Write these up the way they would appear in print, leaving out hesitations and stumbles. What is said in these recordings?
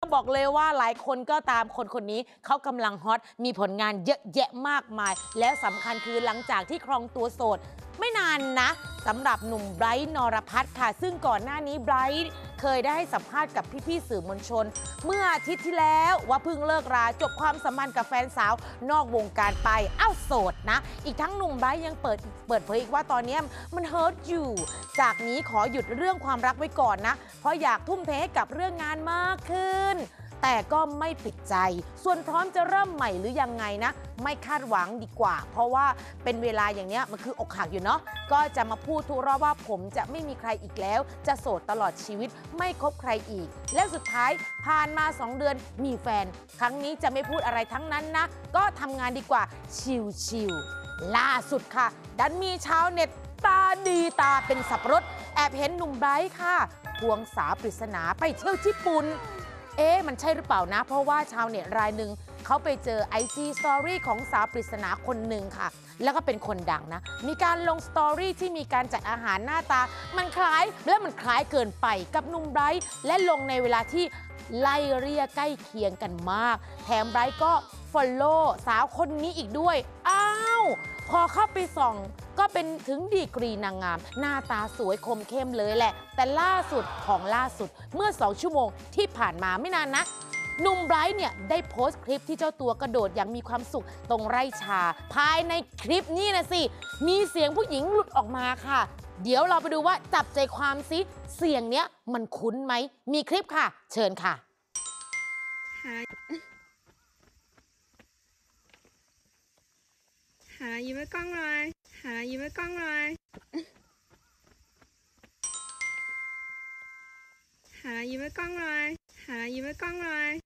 บอกเลยว่าหลายคนก็ตามคนคนนี้เขากำลังฮอตมีผลงานเยอะแยะมากมายและสำคัญคือหลังจากที่ครองตัวโสดไม่นานนะสำหรับหนุ่มไบรท์นรพัฒน์ค่ะซึ่งก่อนหน้านี้ไบรท์เคยได้ให้สัมภาษณ์กับพี่ๆสื่อมวลชนเมื่ออาทิตย์ที่แล้วว่าเพิ่งเลิกราจบความสัมพันธ์กับแฟนสาวนอกวงการไปโสดนะอีกทั้งหนุ่มไบรท์ยังเปิดเผยอีกว่าตอนนี้มันเฮิร์ตอยู่จากนี้ขอหยุดเรื่องความรักไว้ก่อนนะเพราะอยากทุ่มเทให้กับเรื่องงานมากขึ้นแต่ก็ไม่ปิดใจส่วนพร้อมจะเริ่มใหม่หรือยังไงนะไม่คาดหวังดีกว่าเพราะว่าเป็นเวลาอย่างเนี้ยมันคืออกหักอยู่เนาะก็จะมาพูดทุกรอบว่าผมจะไม่มีใครอีกแล้วจะโสดตลอดชีวิตไม่คบใครอีกและสุดท้ายผ่านมา2 เดือนมีแฟนครั้งนี้จะไม่พูดอะไรทั้งนั้นนะก็ทำงานดีกว่าชิลๆล่าสุดค่ะดันมีชาวเน็ตตาดีตาเป็นสับปะรดแอบเห็นหนุ่มไบรท์ค่ะควงสาวปริศนาไปเที่ยวญี่ปุ่นมันใช่หรือเปล่านะเพราะว่าชาวเน็ตรายหนึ่งเขาไปเจอ IG Story ของสาวปริศนาคนหนึ่งค่ะแล้วก็เป็นคนดังนะมีการลงสตอรี่ที่มีการจัดอาหารหน้าตามันคล้ายและมันคล้ายเกินไปกับหนุ่มไบรท์และลงในเวลาที่ไล่เรียกใกล้เคียงกันมากแถมไบรท์ก็follow สาวคนนี้อีกด้วยพอเข้าไปส่องก็เป็นถึงดีกรีนางงามหน้าตาสวยคมเข้มเลยแหละแต่ล่าสุดเมื่อ2 ชั่วโมงที่ผ่านมาไม่นานนะหนุ่มไบรท์เนี่ยได้โพสต์คลิปที่เจ้าตัวกระโดดอย่างมีความสุขตรงไร่ชาภายในคลิปนี้นะสิมีเสียงผู้หญิงหลุดออกมาค่ะเดี๋ยวเราไปดูว่าจับใจความซิเสียงเนี้ยมันคุ้นไหมมีคลิปค่ะเชิญค่ะยิ้มให้กล้องหน่อยยิ้มให้กล้องหน่อยยิ้มให้กล้องหน่อยยิ้มให้กล้องหน่อย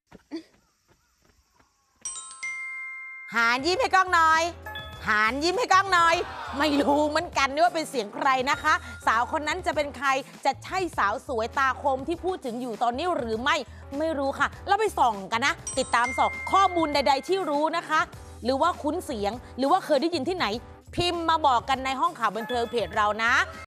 หานยิ้มให้กล้องหน่อยหานยิ้มให้กล้องหน่อยไม่รู้เหมือนกันว่าเป็นเสียงใครนะคะสาวคนนั้นจะเป็นใครจะใช่สาวสวยตาคมที่พูดถึงอยู่ตอนนี้หรือไม่รู้ค่ะเราไปส่องกันนะติดตามส่องข้อมูลใดๆที่รู้นะคะหรือว่าคุ้นเสียงหรือว่าเคยได้ยินที่ไหนพิมพ์มาบอกกันในห้องข่าวบันเทิงเพจเรานะ